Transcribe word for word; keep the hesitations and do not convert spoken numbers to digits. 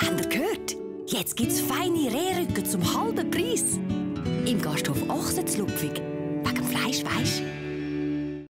Habt ihr gehört? Jetzt gibt's feine Rehrücken zum halben Preis. Im Gasthof Ochsenzlupfig. Wegen dem Fleisch, weisst.